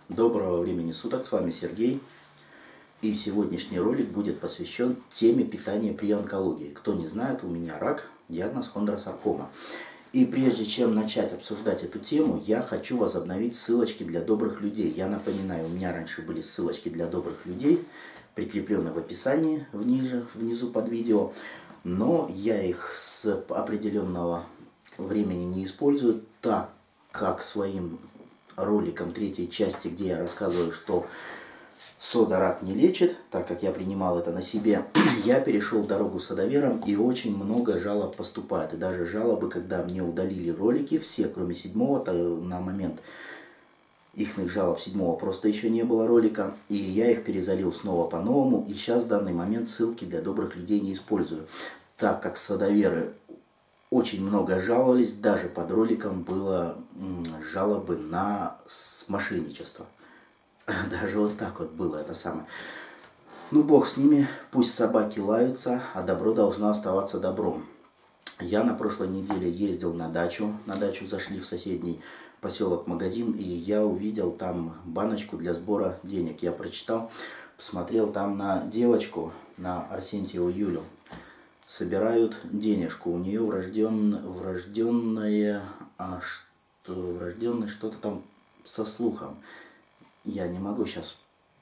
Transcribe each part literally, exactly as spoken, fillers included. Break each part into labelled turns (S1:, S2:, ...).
S1: Доброго времени суток, с вами Сергей. И сегодняшний ролик будет посвящен теме питания при онкологии. Кто не знает, у меня рак, диагноз хондросаркома. И прежде чем начать обсуждать эту тему, я хочу возобновить ссылочки для добрых людей. Я напоминаю, у меня раньше были ссылочки для добрых людей, прикрепленные в описании вниже, внизу под видео. Но я их с определенного времени не использую, так как своим роликом третьей части, где я рассказываю, что сода рак не лечит, так как я принимал это на себе, я перешел дорогу садоверам, и очень много жалоб поступает. И даже жалобы, когда мне удалили ролики, все, кроме седьмого, то на момент их жалоб седьмого просто еще не было ролика, и я их перезалил снова по-новому, и сейчас в данный момент ссылки для добрых людей не использую, так как садоверы очень много жаловались, даже под роликом было жалобы на мошенничество. Даже вот так вот было это самое. Ну, бог с ними, пусть собаки лаются, а добро должно оставаться добром. Я на прошлой неделе ездил на дачу, на дачу зашли в соседний поселок магазин, и я увидел там баночку для сбора денег. Я прочитал, посмотрел там на девочку, на Арсентьеву Юлю. Собирают денежку, у нее врожден, врожденное, а что, врожденное что-то там со слухом. Я не могу сейчас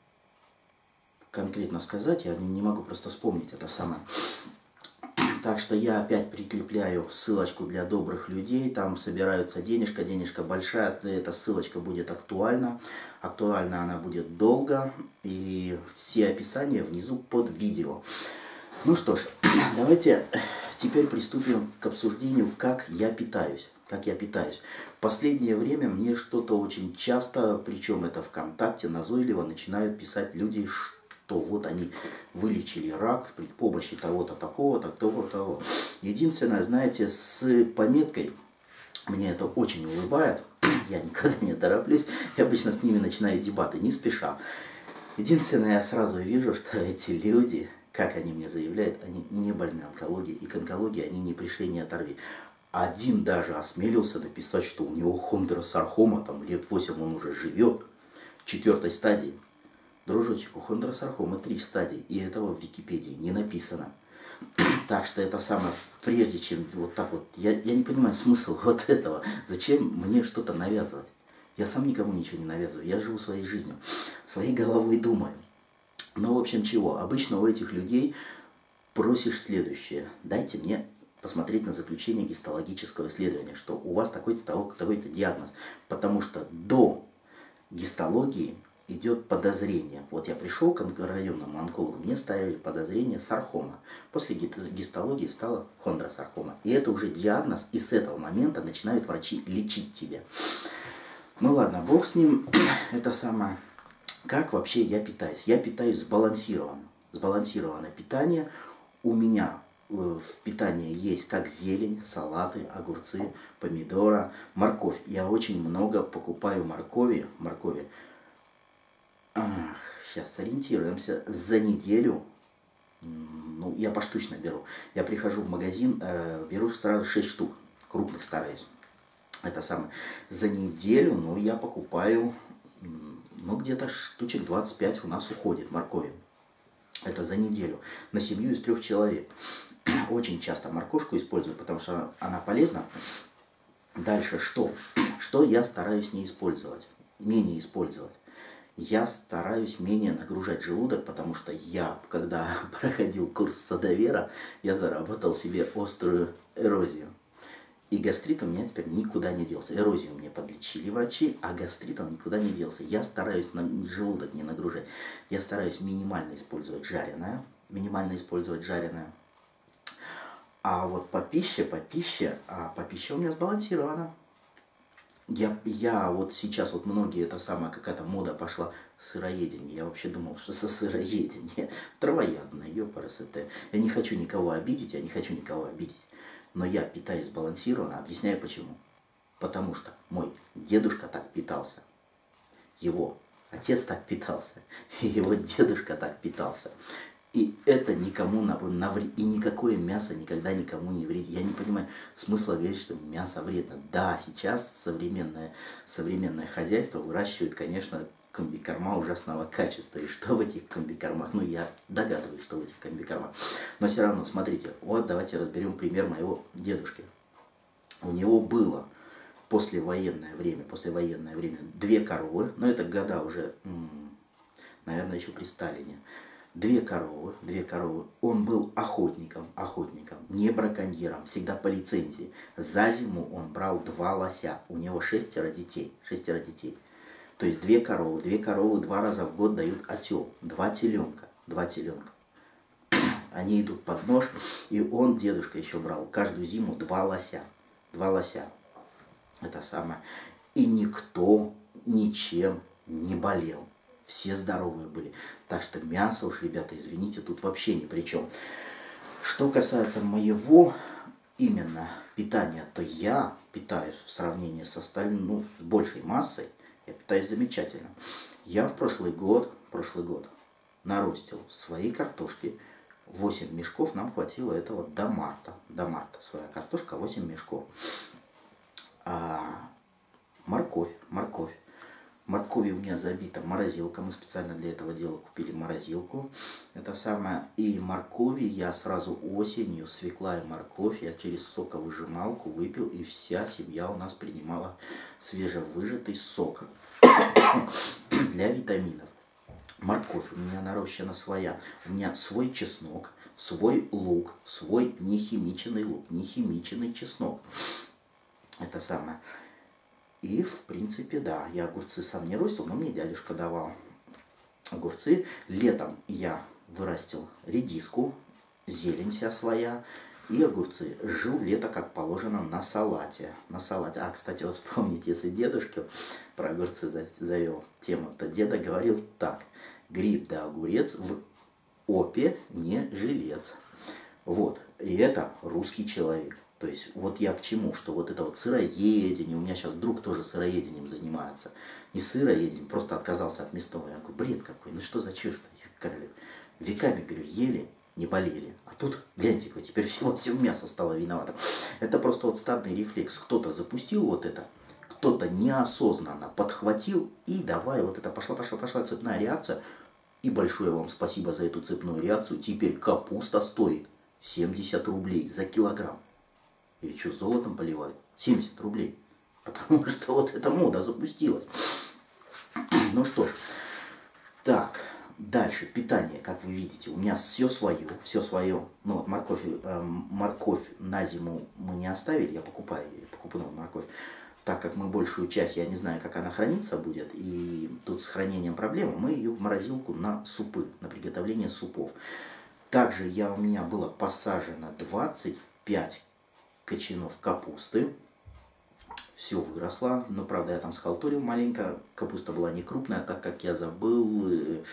S1: конкретно сказать, я не могу просто вспомнить это самое. Так что я опять прикрепляю ссылочку для добрых людей, там собираются денежка, денежка большая, эта ссылочка будет актуальна, актуальна она будет долго, и все описания внизу под видео. Ну что ж, давайте теперь приступим к обсуждению, как я питаюсь. Как я питаюсь. В последнее время мне что-то очень часто, причем это ВКонтакте, назойливо начинают писать люди, что вот они вылечили рак при помощи того-то, такого-то, того-то, того. Единственное, знаете, с пометкой, мне это очень улыбает, я никогда не тороплюсь, я обычно с ними начинаю дебаты не спеша. Единственное, я сразу вижу, что эти люди, как они мне заявляют, они не больны онкологией, и к онкологии они не пришли, не оторви. Один даже осмелился написать, что у него хондросаркома, там лет восемь он уже живет, в четвертой стадии. Дружочек, у хондросаркомы три стадии, и этого в Википедии не написано. Так что это самое, прежде чем вот так вот, я, я не понимаю смысл вот этого, зачем мне что-то навязывать. Я сам никому ничего не навязываю, я живу своей жизнью, своей головой думаю. Но в общем чего, обычно у этих людей просишь следующее: дайте мне посмотреть на заключение гистологического исследования, что у вас такой-то такой-то диагноз. Потому что до гистологии идет подозрение. Вот я пришел к районному онкологу, мне ставили подозрение саркома. После гистологии стала хондросаркома. И это уже диагноз, и с этого момента начинают врачи лечить тебя. Ну ладно, бог с ним. Это самое. Как вообще я питаюсь? Я питаюсь сбалансированно. Сбалансированное питание. У меня в питании есть как зелень, салаты, огурцы, помидора, морковь. Я очень много покупаю моркови. моркови. Ах, сейчас сориентируемся. За неделю, ну, я поштучно беру. Я прихожу в магазин, э, беру сразу шесть штук. Крупных стараюсь. Это самое. За неделю, ну, я покупаю, ну, где-то штучек двадцать пять у нас уходит моркови. Это за неделю. На семью из трех человек. Очень часто морковку использую, потому что она полезна. Дальше что? Что я стараюсь не использовать? Менее использовать. Я стараюсь менее нагружать желудок, потому что я, когда проходил курс садовера, я заработал себе острую эрозию. И гастрит у меня теперь никуда не делся. Эрозию мне подлечили врачи, а гастрит он никуда не делся. Я стараюсь на желудок не нагружать. Я стараюсь минимально использовать жареное. Минимально использовать жареное. А вот по пище, по пище, а по пище у меня сбалансировано. Я, я вот сейчас, вот многие, это самая какая-то мода пошла, сыроедение. Я вообще думал, что со сыроедение. Травоядное, ёпарасоте. Я не хочу никого обидеть, я не хочу никого обидеть. Но я питаюсь сбалансированно, объясняю почему. Потому что мой дедушка так питался, его отец так питался, и его дедушка так питался. И это никому навредит, и никакое мясо никогда никому не вредит. Я не понимаю смысла говорить, что мясо вредно. Да, сейчас современное, современное хозяйство выращивает, конечно, комбикорма ужасного качества. И что в этих комбикормах? Ну, я догадываюсь, что в этих комбикормах. Но все равно, смотрите, вот давайте разберем пример моего дедушки. У него было послевоенное время, послевоенное время две коровы, но это года уже, наверное, еще при Сталине. Две коровы, две коровы. Он был охотником, охотником, не браконьером, всегда по лицензии. За зиму он брал два лося. У него шестеро детей, шестеро детей. То есть две коровы, две коровы два раза в год дают отел. Два теленка, два теленка. Они идут под нож, и он, дедушка, еще брал каждую зиму два лося. Два лося. Это самое. И никто ничем не болел. Все здоровые были. Так что мясо уж, ребята, извините, тут вообще ни при чем. Что касается моего именно питания, то я питаюсь в сравнении с остальным, ну, с большей массой, я питаюсь замечательно. Я в прошлый год, прошлый год наростил свои картошки. восемь мешков нам хватило этого до марта. До марта своя картошка восемь мешков. А морковь, морковь. Моркови у меня забита морозилка. Мы специально для этого дела купили морозилку. Это самое. И моркови я сразу осенью, свекла и морковь, я через соковыжималку выпил, и вся семья у нас принимала свежевыжатый сок для витаминов. Морковь у меня нарощена своя. У меня свой чеснок, свой лук, свой нехимиченный лук, нехимиченный чеснок. Это самое. И, в принципе, да, я огурцы сам не ростил, но мне дядюшка давал огурцы. Летом я вырастил редиску, зелень вся своя и огурцы. Жил лето, как положено, на салате. На салате. А, кстати, вот вспомните, если дедушке про огурцы завел тему-то, деда говорил так. Гриб да огурец в опе не жилец. Вот. И это русский человек. То есть вот я к чему, что вот это вот сыроедение, у меня сейчас друг тоже сыроедением занимается. Не сыроедением, просто отказался от мясного. Я говорю, бред какой, ну что за чушь-то, королев. Веками, говорю, ели, не болели. А тут, гляньте, теперь всего все мясо стало виновато. Это просто вот стадный рефлекс. Кто-то запустил вот это, кто-то неосознанно подхватил, и давай, вот это пошла, пошла, пошла цепная реакция. И большое вам спасибо за эту цепную реакцию. Теперь капуста стоит семьдесят рублей за килограмм. И что, золотом поливают? семьдесят рублей. Потому что вот эта мода запустилась. Ну что ж. Так, дальше. Питание, как вы видите. У меня все свое. Все свое. Ну вот морковь, э, морковь на зиму мы не оставили. Я покупаю ее, покупную морковь. Так как мы большую часть, я не знаю, как она храниться будет. И тут с хранением проблема. Мы ее в морозилку на супы. На приготовление супов. Также я, у меня было посажено двадцать пять кочанов капусты. Все выросло. Но, правда, я там схалтурил маленько. Капуста была не крупная, так как я забыл э,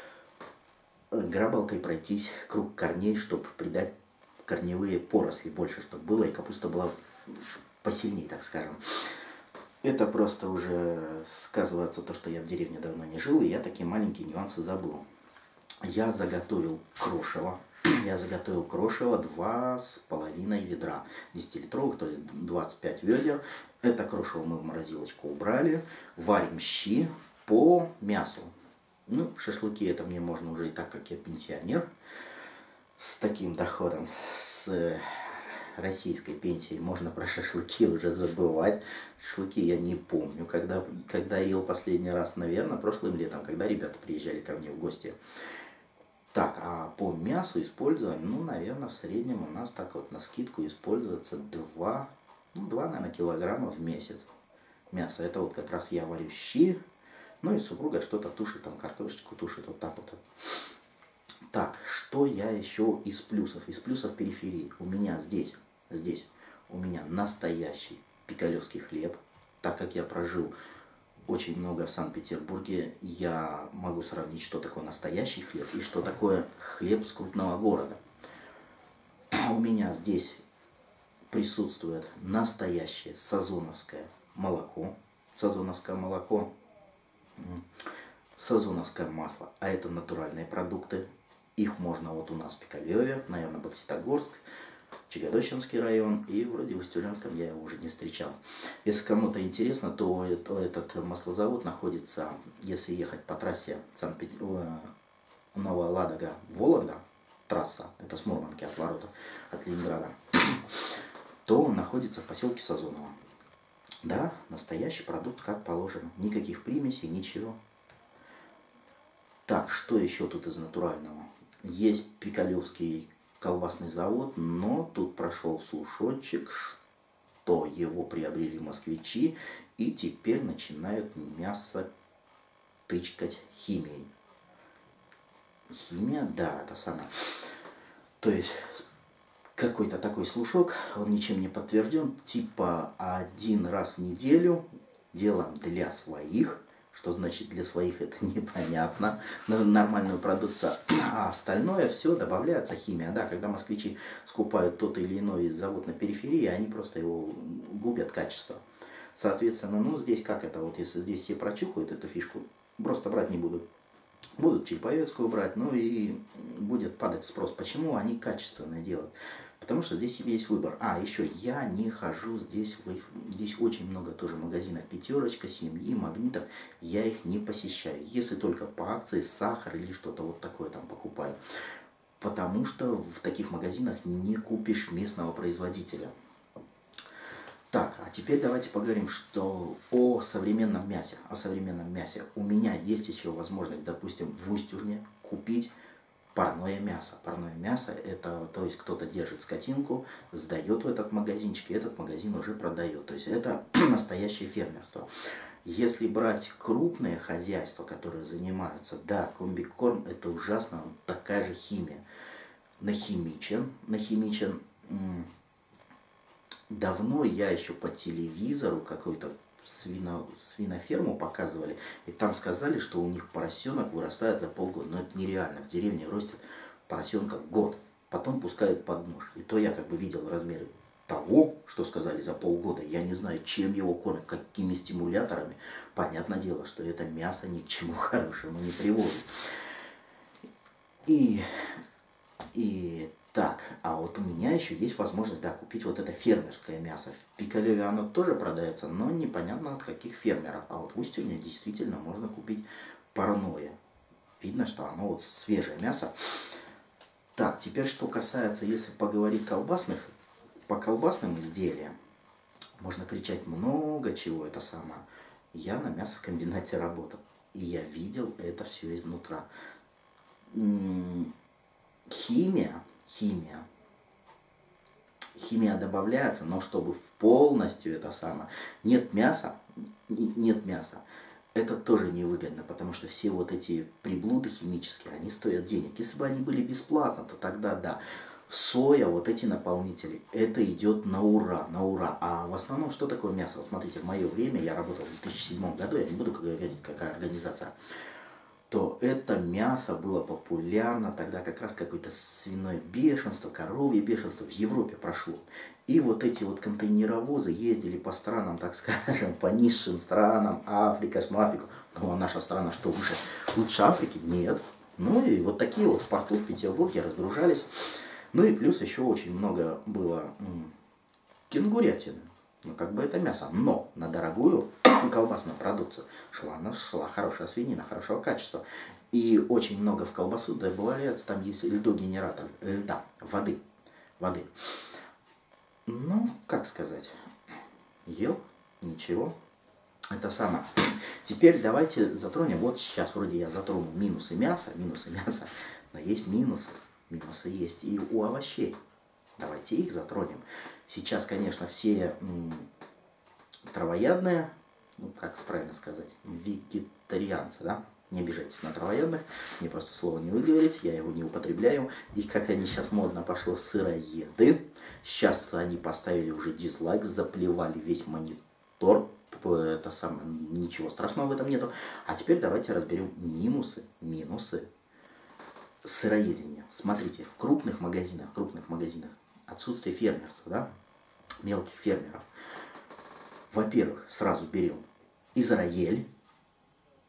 S1: грабалкой пройтись круг корней, чтобы придать корневые поросли больше, чтобы было. И капуста была посильнее, так скажем. Это просто уже сказывается то, что я в деревне давно не жил, и я такие маленькие нюансы забыл. Я заготовил крошево. Я заготовил крошево два с половиной ведра десятилитровых, то есть двадцать пять ведер. Это крошево мы в морозилочку убрали. Варим щи по мясу. Ну, шашлыки это мне можно уже и так, как я пенсионер. С таким доходом, с российской пенсией можно про шашлыки уже забывать. Шашлыки я не помню, когда, когда ел последний раз, наверное, прошлым летом, когда ребята приезжали ко мне в гости. Так, а по мясу используем, ну, наверное, в среднем у нас так вот на скидку используется два, ну, два, наверное, килограмма в месяц мяса. Это вот как раз я варю щи, ну и супруга что-то тушит, там картошечку тушит, вот так вот. Так, что я еще из плюсов? Из плюсов периферии. У меня здесь, здесь, у меня настоящий пикалевский хлеб, так как я прожил очень много в Санкт-Петербурге, я могу сравнить, что такое настоящий хлеб и что такое хлеб с крупного города. У меня здесь присутствует настоящее сазоновское молоко, сазоновское молоко, сазоновское масло, а это натуральные продукты. Их можно вот у нас в Пикалеве, наверное, Бокситогорск, Чагодощенский район, и вроде в Устюженском я его уже не встречал. Если кому-то интересно, то этот маслозавод находится, если ехать по трассе Новая Ладога-Вологда, трасса, это с Мурманки от ворота, от Ленинграда, то он находится в поселке Сазоново. Да, настоящий продукт, как положено. Никаких примесей, ничего. Так, что еще тут из натурального? Есть Пикалевский колбасный завод, но тут прошел слушочек, что его приобрели москвичи и теперь начинают мясо тычкать химией. Химия, да, это самое. То есть какой-то такой слушок, он ничем не подтвержден, типа один раз в неделю делаем для своих. Что значит для своих, это непонятно, нормальную продукцию, а остальное все добавляется химия. Да, когда москвичи скупают тот или иной завод на периферии, они просто его губят качество. Соответственно, ну здесь как это, вот если здесь все прочухают эту фишку, просто брать не будут. Будут Чильповецкую брать, ну и будет падать спрос. Почему они качественное делают? Потому что здесь есть выбор. А, еще я не хожу здесь, здесь очень много тоже магазинов Пятерочка, Семьи, Магнитов. Я их не посещаю. Если только по акции, сахар или что-то вот такое там покупаю. Потому что в таких магазинах не купишь местного производителя. Так, а теперь давайте поговорим, что о современном мясе. О современном мясе. У меня есть еще возможность, допустим, в Устюжне купить парное мясо. Парное мясо это, то есть кто-то держит скотинку, сдает в этот магазинчик, и этот магазин уже продает. То есть это настоящее фермерство. Если брать крупные хозяйства, которые занимаются, да, комбикорм это ужасно, такая же химия. Нахимичен, нахимичен. Давно я еще по телевизору какой-то Свино, свиноферму показывали, и там сказали, что у них поросенок вырастает за полгода. Но это нереально. В деревне растет поросенка год. Потом пускают под нож. И то я как бы видел размеры того, что сказали за полгода. Я не знаю, чем его кормят, какими стимуляторами. Понятное дело, что это мясо ни к чему хорошему не приводит. И, и так, а вот у меня еще есть возможность, да, купить вот это фермерское мясо. В Пикалеве оно тоже продается, но непонятно от каких фермеров. А вот в Устюжне действительно можно купить парное. Видно, что оно вот свежее мясо. Так, теперь что касается, если поговорить колбасных, по колбасным изделиям, можно кричать много чего, это самое. Я на мясокомбинате работал, и я видел это все изнутра. Химия. Химия. Химия добавляется, но чтобы полностью это самое. Нет мяса, нет мяса. Это тоже невыгодно, потому что все вот эти приблуды химические, они стоят денег. Если бы они были бесплатно, то тогда да. Соя, вот эти наполнители, это идет на ура, на ура. А в основном, что такое мясо? Вот смотрите, в мое время, я работал в две тысячи седьмом году, я не буду говорить, какая организация, то это мясо было популярно, тогда как раз какое-то свиное бешенство, коровье бешенство в Европе прошло. И вот эти вот контейнеровозы ездили по странам, так скажем, по низшим странам, Африка, Шмафрика. Ну а наша страна что, лучше, лучше Африки? Нет. Ну и вот такие вот в порту в Петербурге разгружались. Ну и плюс еще очень много было м, кенгурятины. Ну, как бы это мясо. Но на дорогую колбасную продукцию шла, шла хорошая свинина, хорошего качества. И очень много в колбасу добавляется, там есть льдогенератор, льда, воды. воды. Ну, как сказать, ел, ничего. Это самое. Теперь давайте затронем, вот сейчас вроде я затронул минусы мяса, минусы мяса, но есть минусы. Минусы есть и у овощей. Давайте их затронем. Сейчас, конечно, все м, травоядные, ну, как правильно сказать, вегетарианцы, да? Не обижайтесь на травоядных, мне просто слово не выговорить, я его не употребляю. И как они сейчас модно пошло, сыроеды. Сейчас они поставили уже дизлайк, заплевали весь монитор. Это самое, ничего страшного в этом нету. А теперь давайте разберем минусы, минусы сыроедения. Смотрите, в крупных магазинах, крупных магазинах отсутствие фермерства, да, мелких фермеров. Во-первых, сразу берем Израиль.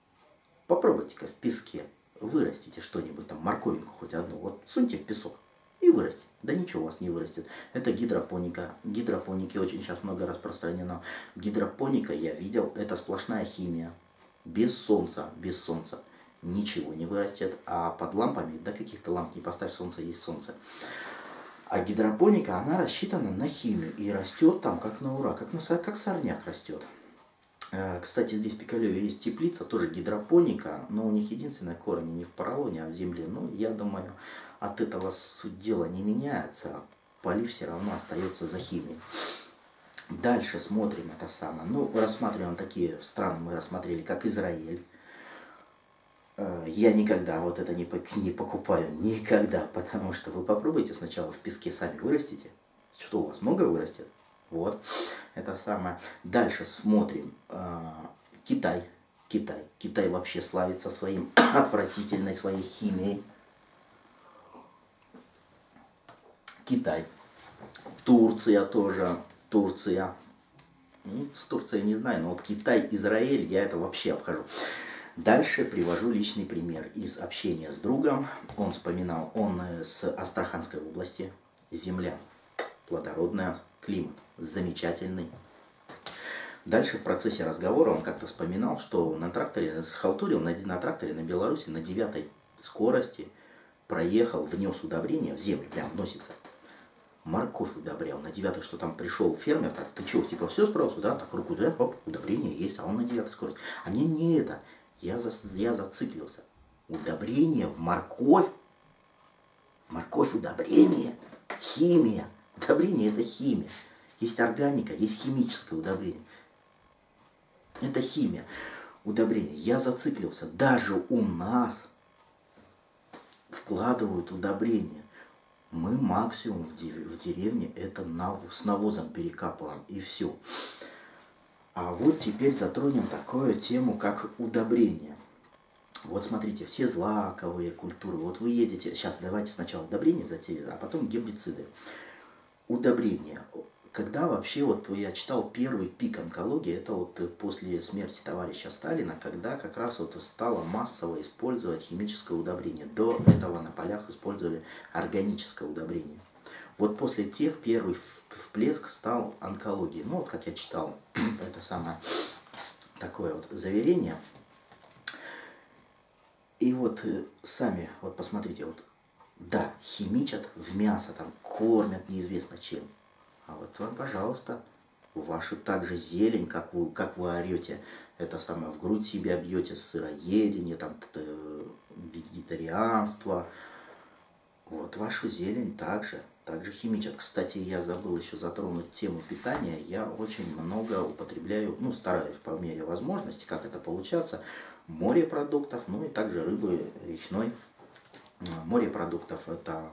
S1: Попробуйте-ка в песке вырастите что-нибудь там, морковинку хоть одну. Вот суньте в песок. и вырастет. Да ничего у вас не вырастет. Это гидропоника. Гидропоники очень сейчас много распространено. Гидропоника, я видел, это сплошная химия. Без солнца, без солнца ничего не вырастет. А под лампами, да каких-то ламп не поставь, солнце есть солнце. А гидропоника, она рассчитана на химию. И растет там как на ура, как, на, как сорняк растет. Кстати, здесь в Пикалеве есть теплица, тоже гидропоника, но у них единственное корни не в поролоне, а в земле. Ну, я думаю, от этого суть дела не меняется, полив все равно остается за химией. Дальше смотрим это самое. Ну, рассматриваем такие страны, мы рассмотрели, как Израиль. Я никогда вот это не, не покупаю, никогда, потому что вы попробуйте сначала в песке сами вырастите. Что у вас, много вырастет? Вот, это самое. Дальше смотрим. Китай. Китай. Китай вообще славится своим отвратительной своей химией. Китай. Турция тоже. Турция. С Турцией не знаю, но вот Китай, Израиль, я это вообще обхожу. Дальше привожу личный пример из общения с другом. Он вспоминал, он с Астраханской области. Земля плодородная, климат замечательный. Дальше в процессе разговора он как-то вспоминал, что на тракторе, схалтурил на, на тракторе на Беларуси на девятой скорости проехал, внес удобрение в землю, прям вносится. Морковь удобрял на девятой, что там пришел фермер, так, ты что, типа все справился, да, так руку, да, оп, удобрение есть, а он на девятой скорости. А мне не это, я, за, я зациклился. Удобрение в морковь, морковь удобрение, химия. Удобрение – это химия. Есть органика, есть химическое удобрение. Это химия. Удобрение. Я зациклился. Даже у нас вкладывают удобрения. Мы максимум в деревне это с навозом перекапываем. И все. А вот теперь затронем такую тему, как удобрение. Вот смотрите, все злаковые культуры. Вот вы едете, сейчас давайте сначала удобрения затеем, а потом гербициды. Удобрения. Когда вообще, вот я читал первый пик онкологии, это вот после смерти товарища Сталина, когда как раз вот стало массово использовать химическое удобрение. До этого на полях использовали органическое удобрение. Вот после тех первый всплеск стал онкологии. Ну вот как я читал, это самое такое вот заверение. И вот сами, вот посмотрите, вот да, химичат в мясо, там кормят неизвестно чем. А вот вам, пожалуйста, вашу также зелень, как вы, как вы орете, это самое, в грудь себя бьете, сыроедение, там, вегетарианство. Вот, вашу зелень также, также химичат. Кстати, я забыл еще затронуть тему питания. Я очень много употребляю, ну, стараюсь по мере возможности, как это получаться, морепродуктов, ну и также рыбы речной. Морепродуктов это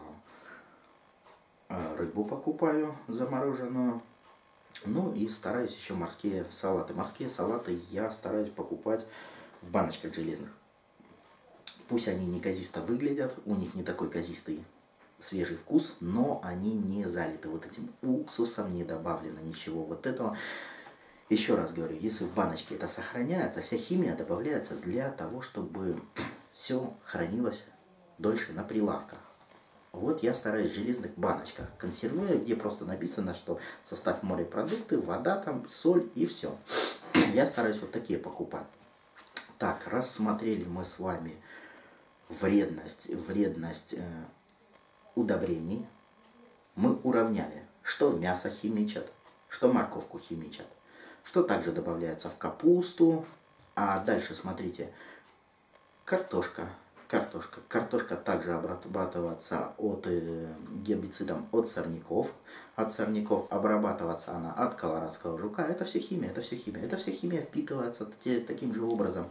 S1: рыбу покупаю замороженную. Ну и стараюсь еще морские салаты. Морские салаты я стараюсь покупать в баночках железных. Пусть они неказисто выглядят, у них не такой казистый свежий вкус, но они не залиты вот этим уксусом, не добавлено ничего вот этого. Еще раз говорю, если в баночке это сохраняется, вся химия добавляется для того, чтобы все хранилось дольше на прилавках. Вот я стараюсь в железных баночках консервирую, где просто написано, что состав морепродукты, вода там, соль и все. Я стараюсь вот такие покупать. Так, рассмотрели мы с вами вредность, вредность э, удобрений. Мы уравняли, что мясо химичат, что морковку химичат, что также добавляется в капусту. А дальше смотрите, картошка. Картошка. Картошка также обрабатывается от э, гербицидом от сорняков. От сорняков обрабатываться она от колорадского жука. Это все химия, это все химия. Это все химия впитывается те, таким же образом.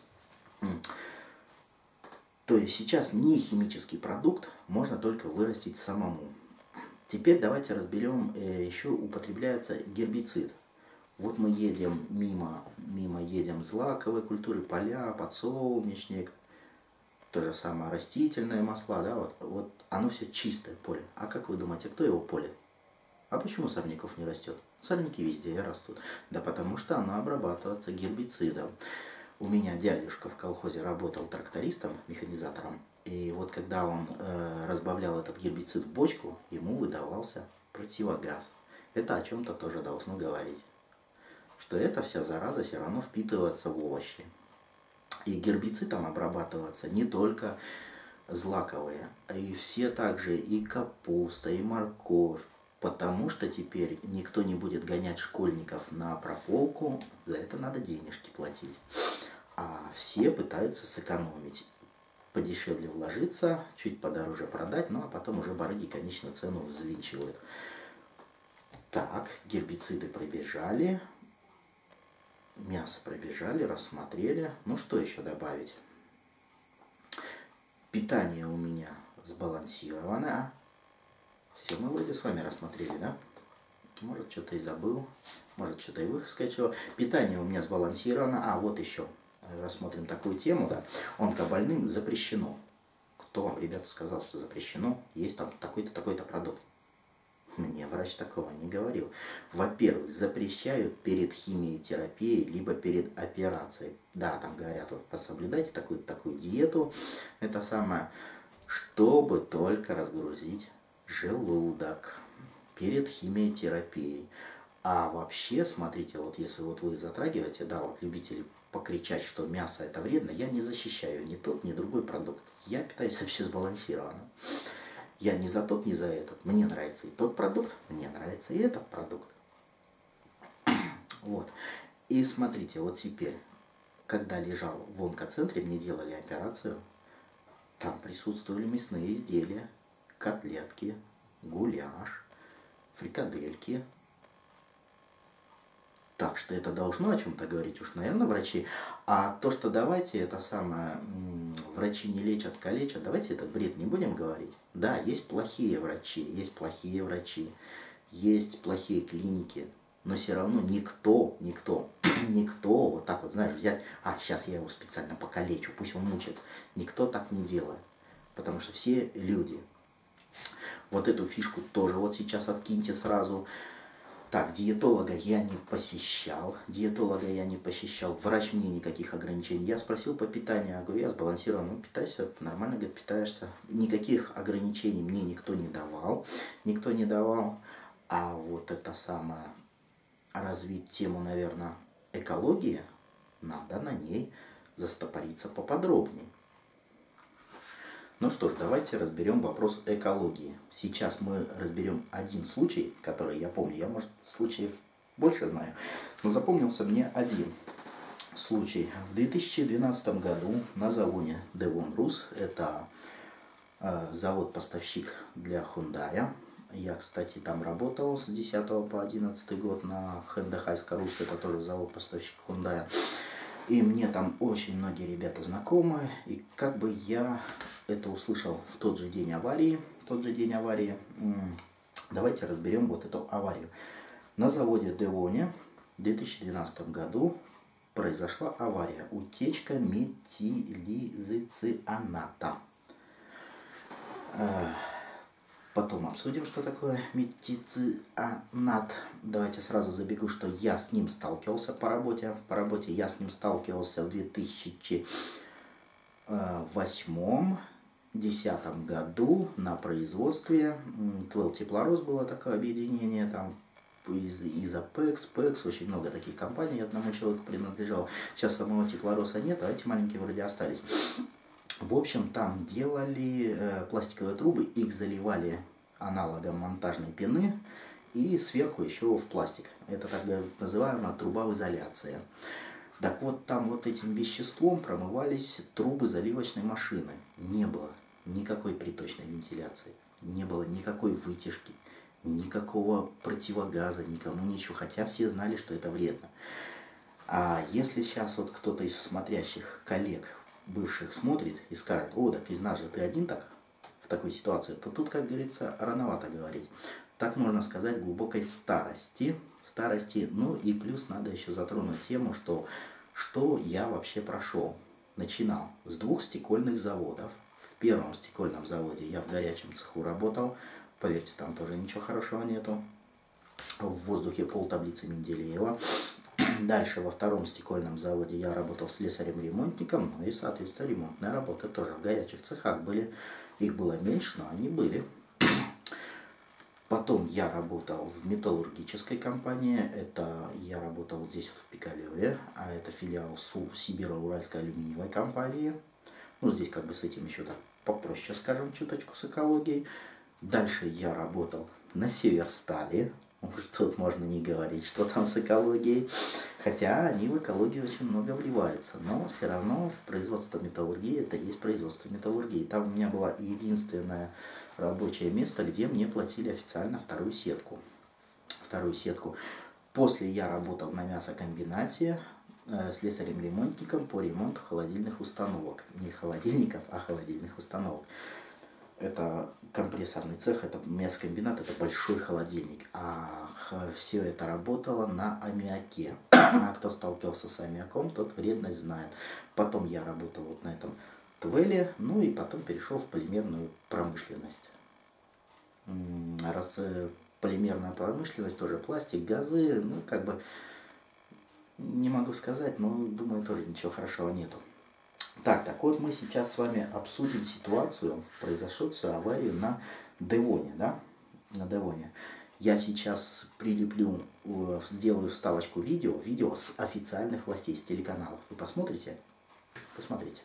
S1: То есть сейчас не химический продукт можно только вырастить самому. Теперь давайте разберем, э, еще употребляется гербицид. Вот мы едем мимо, мимо едем злаковой культуры, поля, подсолнечник. То же самое растительные масла, да, вот, вот оно все чистое поле. А как вы думаете, кто его поле? А почему сорняков не растет? Сорняки везде растут. Да потому что она обрабатывается гербицидом. У меня дядюшка в колхозе работал трактористом, механизатором. И вот когда он э, разбавлял этот гербицид в бочку, ему выдавался противогаз. Это о чем-то тоже должно говорить. Что эта вся зараза все равно впитывается в овощи. И гербицидом обрабатываться не только злаковые, а и все также и капуста, и морковь. Потому что теперь никто не будет гонять школьников на прополку, за это надо денежки платить. А все пытаются сэкономить. Подешевле вложиться, чуть подороже продать, ну а потом уже барыги конечную цену взвинчивают. Так, гербициды пробежали, мясо пробежали, рассмотрели. Ну что еще добавить? Питание у меня сбалансировано. Все мы вроде с вами рассмотрели, да? Может, что-то и забыл, может, что-то и выскочило. Питание у меня сбалансировано. А, вот еще. Рассмотрим такую тему, да. Онкобольным запрещено. Кто вам, ребята, сказал, что запрещено? Есть там такой-то, такой-то продукт. Мне врач такого не говорил. Во-первых, запрещают перед химиотерапией, либо перед операцией. Да, там говорят, вот, пособлюдайте такую такую диету, это самое, чтобы только разгрузить желудок перед химиотерапией. А вообще, смотрите, вот если вот вы затрагиваете, да, вот любители покричать, что мясо это вредно, я не защищаю ни тот, ни другой продукт. Я питаюсь вообще сбалансированно. Я ни за тот, ни за этот. Мне нравится и тот продукт, мне нравится и этот продукт. Вот. И смотрите, вот теперь, когда лежал в онкоцентре, мне делали операцию, там присутствовали мясные изделия, котлетки, гуляш, фрикадельки. Так что это должно о чем-то говорить уж, наверное, врачи. А то, что давайте это самое, врачи не лечат, калечат, давайте этот бред не будем говорить. Да, есть плохие врачи, есть плохие врачи, есть плохие клиники, но все равно никто, никто, никто вот так вот, знаешь, взять, а, сейчас я его специально покалечу, пусть он мучается. Никто так не делает, потому что все люди. Вот эту фишку тоже вот сейчас откиньте сразу. Так, диетолога я не посещал, диетолога я не посещал, врач мне никаких ограничений. Я спросил по питанию, я говорю, я сбалансирован, ну питайся, нормально, говорит, питаешься. Никаких ограничений мне никто не давал, никто не давал. А вот это самое, развить тему, наверное, экологии, надо на ней застопориться поподробнее. Ну что ж, давайте разберем вопрос экологии. Сейчас мы разберем один случай, который я помню. Я, может, случаев больше знаю, но запомнился мне один случай. В две тысячи двенадцатом году на заводе Devon Rus, это э, завод-поставщик для Hyundai. Я, кстати, там работал с десятого по одиннадцатый год на Hyundai Rus, это тоже завод-поставщик Hyundai. И мне там очень многие ребята знакомы, и как бы я это услышал в тот же день аварии, тот же день аварии. Давайте разберем вот эту аварию. На заводе Девоне в две тысячи двенадцатом году произошла авария, утечка метилизоцианата. Потом обсудим, что такое метилизоцианат. Давайте сразу забегу, что я с ним сталкивался по работе. По работе я с ним сталкивался в две тысячи восьмом — две тысячи десятом году на производстве. Твел Теплорос было такое объединение, там из Изопекс, Пекс, очень много таких компаний одному человеку принадлежал. Сейчас самого Теплороса нет, а эти маленькие вроде остались. В общем, там делали э, пластиковые трубы, их заливали аналогом монтажной пены и сверху еще в пластик. Это так называемая труба в изоляции. Так вот, там вот этим веществом промывались трубы заливочной машины. Не было никакой приточной вентиляции, не было никакой вытяжки, никакого противогаза, никому ничего. Хотя все знали, что это вредно. А если сейчас вот кто-то из смотрящих коллег бывших смотрит и скажет, о, так из нас же ты один так, в такой ситуации, то тут, как говорится, рановато говорить. Так можно сказать, глубокой старости, старости, ну и плюс надо еще затронуть тему, что, что я вообще прошел. Начинал с двух стекольных заводов. В первом стекольном заводе я в горячем цеху работал, поверьте, там тоже ничего хорошего нету. В воздухе полтаблицы Менделеева. Дальше во втором стекольном заводе я работал слесарем-ремонтником, ну и, соответственно, ремонтная работа тоже в горячих цехах были. Их было меньше, но они были. Потом я работал в металлургической компании, это я работал вот здесь вот в Пикалеве, а это филиал СУ Сибиро-Уральской алюминиевой компании. Ну, здесь как бы с этим еще так попроще, скажем, чуточку с экологией. Дальше я работал на Северстали. Тут можно не говорить, что там с экологией. Хотя они в экологию очень много вливаются. Но все равно производство металлургии — это есть производство металлургии. Там у меня было единственное рабочее место, где мне платили официально вторую сетку. Вторую сетку. После я работал на мясокомбинате э, слесарем-ремонтником по ремонту холодильных установок. Не холодильников, а холодильных установок. Это компрессорный цех, это мясокомбинат, это большой холодильник. А все это работало на аммиаке. А кто сталкивался с аммиаком, тот вредность знает. Потом я работал вот на этом Твеле, ну и потом перешел в полимерную промышленность. Раз полимерная промышленность, тоже пластик, газы, ну как бы не могу сказать, но думаю, тоже ничего хорошего нету. Так, так вот мы сейчас с вами обсудим ситуацию, произошедшую аварию на Девоне, да, на Девоне. Я сейчас прилеплю, сделаю вставочку видео, видео с официальных властей, с телеканалов. Вы посмотрите? Посмотрите.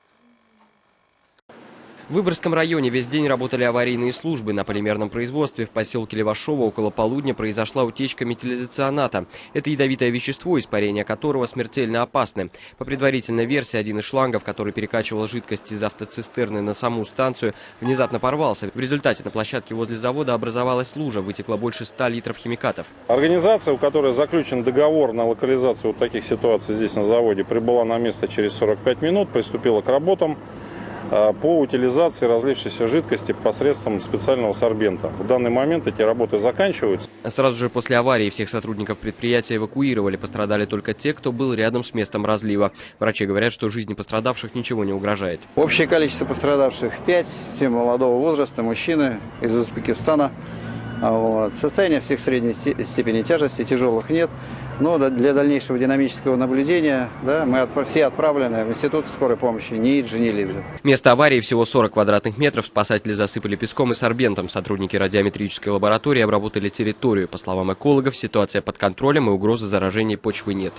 S2: В Выборгском районе весь день работали аварийные службы. На полимерном производстве в поселке Левашово около полудня произошла утечка метилизоцианата. Это ядовитое вещество, испарение которого смертельно опасны. По предварительной версии, один из шлангов, который перекачивал жидкость из автоцистерны на саму станцию, внезапно порвался. В результате на площадке возле завода образовалась лужа, вытекло больше ста литров химикатов. Организация, у которой заключен договор на локализацию вот таких ситуаций здесь на заводе, прибыла на место через сорок пять минут, приступила к работам по утилизации разлившейся жидкости посредством специального сорбента. В данный момент эти работы заканчиваются. Сразу же после аварии всех сотрудников предприятия эвакуировали. Пострадали только те, кто был рядом с местом разлива. Врачи говорят, что жизни пострадавших ничего не угрожает.
S3: Общее количество пострадавших пять, все молодого возраста, мужчины из Узбекистана. Вот. Состояние всех средней степени тяжести, тяжелых нет. Но для дальнейшего динамического наблюдения, да, мы от, все отправлены в Институт скорой помощи НИИ Дженилидзе.
S2: Место аварии всего сорок квадратных метров. Спасатели засыпали песком и сорбентом. Сотрудники радиометрической лаборатории обработали территорию. По словам экологов, ситуация под контролем и угрозы заражения почвы нет.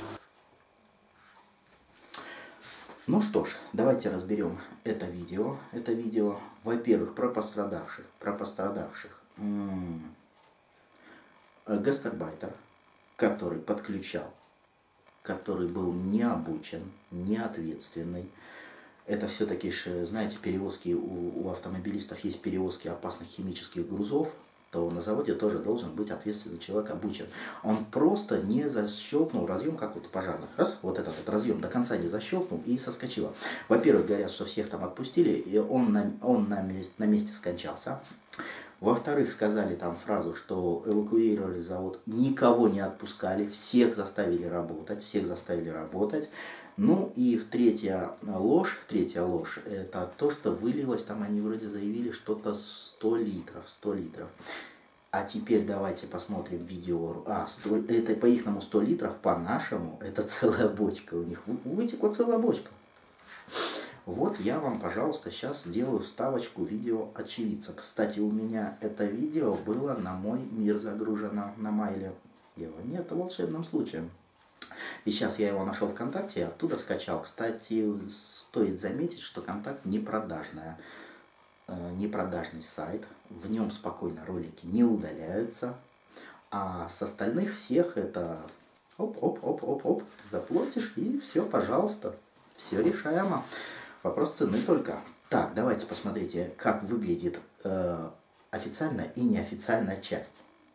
S1: Ну что ж, давайте разберем это видео. Это видео, во-первых, про пострадавших. Про пострадавших. М-м- гастарбайтер, который подключал, который был не обучен, не ответственный. Это все-таки, знаете, перевозки, у, у автомобилистов есть перевозки опасных химических грузов, то на заводе тоже должен быть ответственный человек, обучен. Он просто не защелкнул разъем, как вот у пожарных. Раз, вот этот вот разъем до конца не защелкнул и соскочило. Во-первых, говорят, что всех там отпустили, и он на, он на, месте, на месте скончался. Во-вторых, сказали там фразу, что эвакуировали завод, никого не отпускали, всех заставили работать, всех заставили работать. Ну и третья ложь, третья ложь, это то, что вылилось, там они вроде заявили что-то сто литров, сто литров. А теперь давайте посмотрим видео, а, сто, это по-ихнему сто литров, по-нашему это целая бочка у них, вытекла целая бочка. Вот я вам, пожалуйста, сейчас сделаю вставочку видео очевидца. Кстати, у меня это видео было на мой мир загружено на майле. Его нет, волшебным случаем. И сейчас я его нашел ВКонтакте, оттуда скачал. Кстати, стоит заметить, что Контакт не продажная, э, не продажный сайт. В нем спокойно ролики не удаляются. А с остальных всех это оп-оп-оп-оп-оп, заплатишь и все, пожалуйста. Все решаемо. Вопрос цены только. Так, давайте посмотрите, как выглядит э, официальная и неофициальная часть.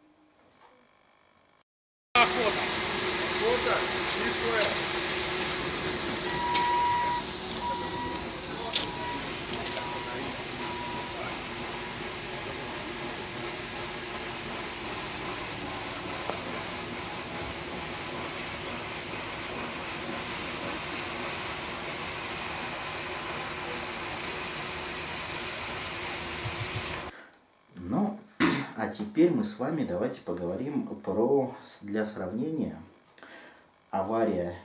S4: Охота. Охота и слэп.
S1: Ну, а теперь мы с вами давайте поговорим про, для сравнения, авария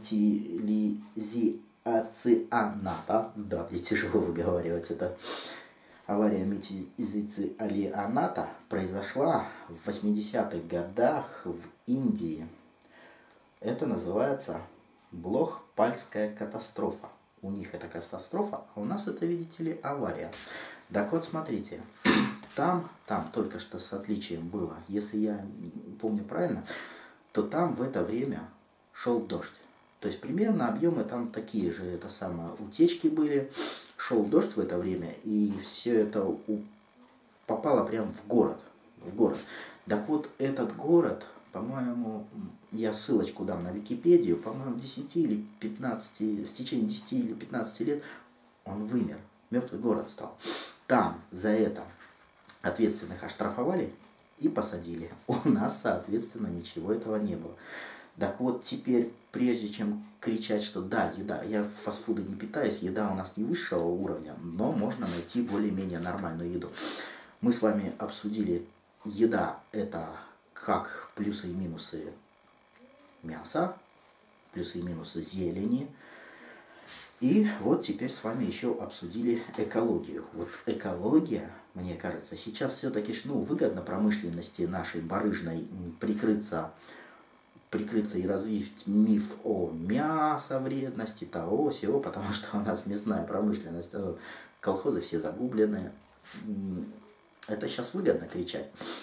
S1: метилизиацианата, да, мне тяжело выговаривать это, авария метилизицианата произошла в восьмидесятых годах в Индии. Это называется Блохпальская катастрофа. У них это катастрофа, а у нас это, видите ли, авария. Так вот, смотрите, там, там только что с отличием было, если я помню правильно, то там в это время шел дождь. То есть примерно объемы там такие же, это самое, утечки были, шел дождь в это время, и все это у, попало прямо в город, в город. Так вот, этот город, по-моему, я ссылочку дам на Википедию, по-моему, в десяти или пятнадцати, в течение десяти или пятнадцати лет он вымер, мертвый город стал. Там за это ответственных оштрафовали и посадили. У нас, соответственно, ничего этого не было. Так вот, теперь, прежде чем кричать, что да, еда, я в фастфуде не питаюсь, еда у нас не высшего уровня, но можно найти более-менее нормальную еду. Мы с вами обсудили, еда это как плюсы и минусы мяса, плюсы и минусы зелени. И вот теперь с вами еще обсудили экологию. Вот экология, мне кажется, сейчас все-таки ну, выгодно промышленности нашей барыжной прикрыться, прикрыться и развить миф о мясовредности, того, всего, потому что у нас мясная промышленность, колхозы все загубленные. Это сейчас выгодно кричать.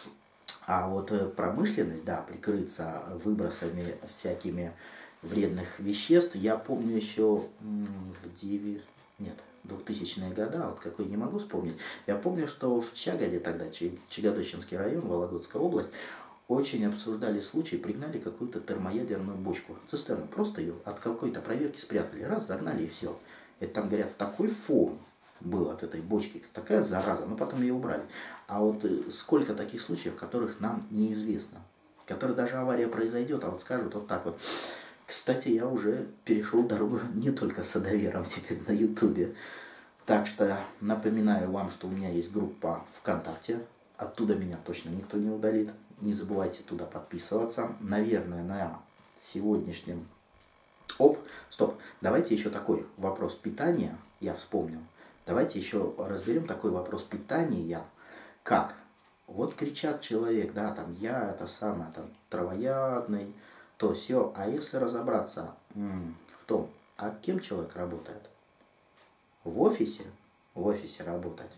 S1: А вот промышленность, да, прикрыться выбросами всякими вредных веществ, я помню еще в девять, нет, двухтысячные годы, вот какой не могу вспомнить. Я помню, что в Чагоде тогда, Чагодочинский район, Вологодская область, очень обсуждали случай, пригнали какую-то термоядерную бочку, цистерну, просто ее от какой-то проверки спрятали, раз, загнали и все. Это там, говорят, такой фон был от этой бочки, такая зараза, но потом ее убрали. А вот сколько таких случаев, которых нам неизвестно, которые даже авария произойдет, а вот скажут вот так вот. Кстати, я уже перешел дорогу не только садовером теперь на ютубе. Так что напоминаю вам, что у меня есть группа ВКонтакте, оттуда меня точно никто не удалит. Не забывайте туда подписываться. Наверное, на сегодняшнем... Оп, стоп, давайте еще такой вопрос питания, я вспомнил. Давайте еще разберем такой вопрос питания, как вот кричат человек, да, там я это самое, там травоядный, то все, а если разобраться м, в том, а кем человек работает? В офисе, в офисе работать,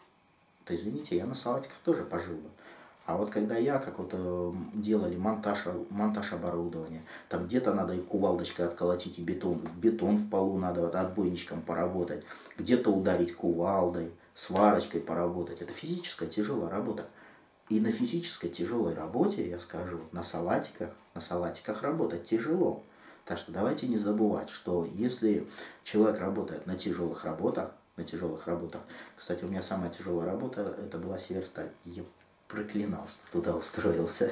S1: то извините, я на салатиках тоже пожил бы. А вот когда я, как вот э, делали монтаж, монтаж оборудования, там где-то надо и кувалдочкой отколотить, и бетон, бетон в полу надо вот отбойничком поработать, где-то ударить кувалдой, сварочкой поработать. Это физическая тяжелая работа. И на физической тяжелой работе, я скажу, на салатиках, на салатиках работать тяжело. Так что давайте не забывать, что если человек работает на тяжелых работах, на тяжелых работах, кстати, у меня самая тяжелая работа, это была Северсталь. Я проклинал, что туда устроился.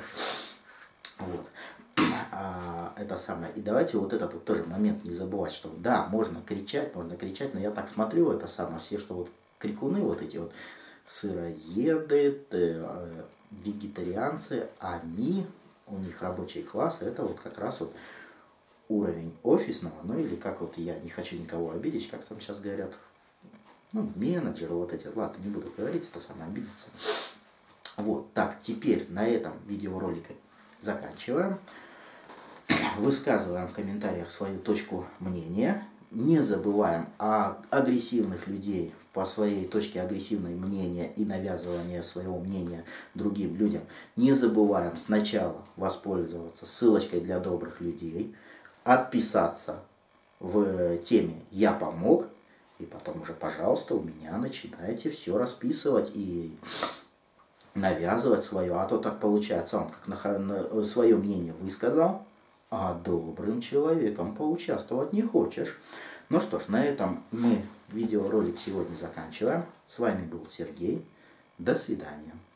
S1: Вот. А, это самое. И давайте вот этот вот тоже момент не забывать, что да, можно кричать, можно кричать, но я так смотрю, это самое, все, что вот крикуны, вот эти вот сыроеды, вегетарианцы, они, у них рабочие классы, это вот как раз вот уровень офисного, ну или как вот я не хочу никого обидеть, как там сейчас говорят, ну, менеджеры вот эти, ладно, не буду говорить, это самое обидеться. Вот, так, теперь на этом видеоролике заканчиваем. Высказываем в комментариях свою точку мнения. Не забываем о агрессивных людей по своей точке агрессивной мнения и навязывания своего мнения другим людям. Не забываем сначала воспользоваться ссылочкой для добрых людей, отписаться в теме «Я помог», и потом уже, пожалуйста, у меня начинайте все расписывать и навязывать свое, а то так получается, он как на, на, свое мнение высказал, а добрым человеком поучаствовать не хочешь. Ну что ж, на этом мы видеоролик сегодня заканчиваем. С вами был Сергей. До свидания.